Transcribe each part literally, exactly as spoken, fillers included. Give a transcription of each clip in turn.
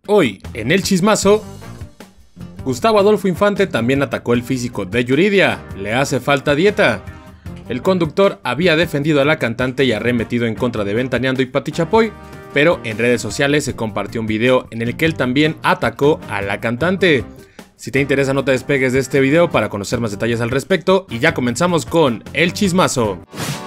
Hoy, en el chismazo, Gustavo Adolfo Infante también atacó el físico de Yuridia. Le hace falta dieta. El conductor había defendido a la cantante y arremetido en contra de Ventaneando y Pati Chapoy, pero en redes sociales se compartió un video en el que él también atacó a la cantante. Si te interesa, no te despegues de este video para conocer más detalles al respecto, y ya comenzamos con el chismazo.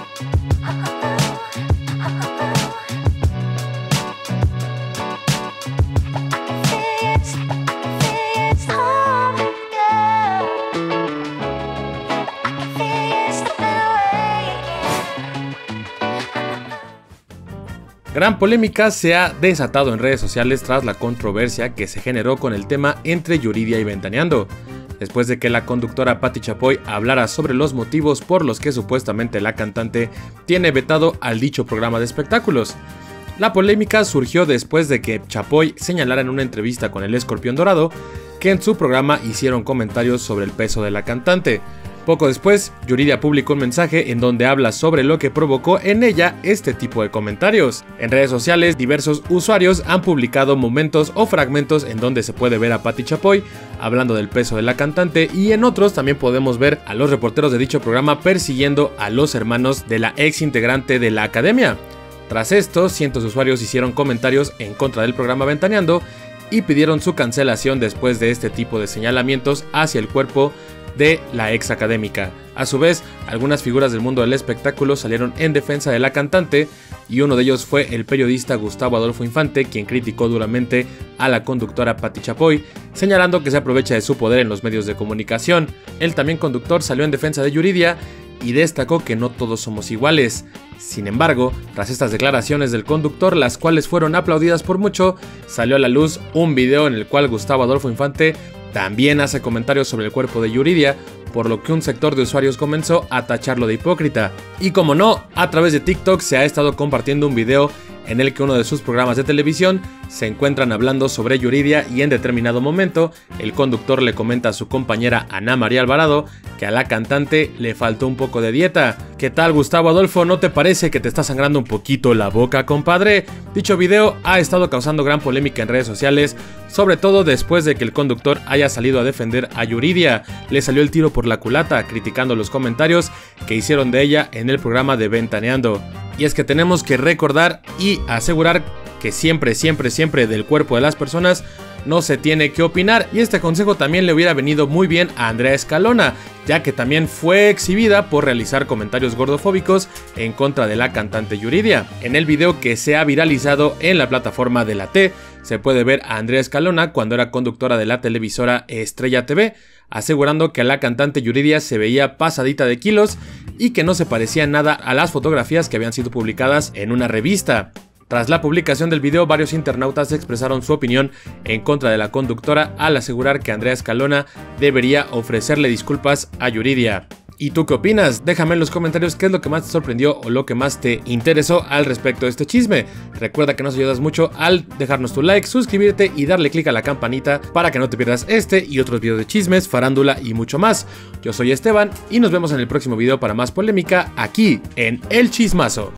Gran polémica se ha desatado en redes sociales tras la controversia que se generó con el tema entre Yuridia y Ventaneando, después de que la conductora Pati Chapoy hablara sobre los motivos por los que supuestamente la cantante tiene vetado al dicho programa de espectáculos. La polémica surgió después de que Chapoy señalara en una entrevista con el Escorpión Dorado que en su programa hicieron comentarios sobre el peso de la cantante. Poco después, Yuridia publicó un mensaje en donde habla sobre lo que provocó en ella este tipo de comentarios. En redes sociales, diversos usuarios han publicado momentos o fragmentos en donde se puede ver a Pati Chapoy hablando del peso de la cantante, y en otros también podemos ver a los reporteros de dicho programa persiguiendo a los hermanos de la ex integrante de la academia. Tras esto, cientos de usuarios hicieron comentarios en contra del programa Ventaneando y pidieron su cancelación después de este tipo de señalamientos hacia el cuerpo de la ex académica. A su vez, algunas figuras del mundo del espectáculo salieron en defensa de la cantante, y uno de ellos fue el periodista Gustavo Adolfo Infante, quien criticó duramente a la conductora Pati Chapoy, señalando que se aprovecha de su poder en los medios de comunicación. El también conductor salió en defensa de Yuridia y destacó que no todos somos iguales. Sin embargo, tras estas declaraciones del conductor, las cuales fueron aplaudidas por mucho, salió a la luz un video en el cual Gustavo Adolfo Infante también hace comentarios sobre el cuerpo de Yuridia, por lo que un sector de usuarios comenzó a tacharlo de hipócrita. Y como no, a través de TikTok se ha estado compartiendo un video en el que uno de sus programas de televisión se encuentran hablando sobre Yuridia, y en determinado momento el conductor le comenta a su compañera Ana María Alvarado que a la cantante le faltó un poco de dieta. ¿Qué tal, Gustavo Adolfo? ¿No te parece que te está sangrando un poquito la boca, compadre? Dicho video ha estado causando gran polémica en redes sociales, sobre todo después de que el conductor haya salido a defender a Yuridia. Le salió el tiro por la culata, criticando los comentarios que hicieron de ella en el programa de Ventaneando. Y es que tenemos que recordar y asegurar que siempre, siempre, siempre del cuerpo de las personas no se tiene que opinar, y este consejo también le hubiera venido muy bien a Andrea Escalona, ya que también fue exhibida por realizar comentarios gordofóbicos en contra de la cantante Yuridia. En el video que se ha viralizado en la plataforma de la T, se puede ver a Andrea Escalona cuando era conductora de la televisora Estrella T V, asegurando que la cantante Yuridia se veía pasadita de kilos y que no se parecía nada a las fotografías que habían sido publicadas en una revista. Tras la publicación del video, varios internautas expresaron su opinión en contra de la conductora al asegurar que Andrea Escalona debería ofrecerle disculpas a Yuridia. ¿Y tú qué opinas? Déjame en los comentarios qué es lo que más te sorprendió o lo que más te interesó al respecto de este chisme. Recuerda que nos ayudas mucho al dejarnos tu like, suscribirte y darle click a la campanita para que no te pierdas este y otros videos de chismes, farándula y mucho más. Yo soy Esteban y nos vemos en el próximo video para más polémica aquí en El Chismazo.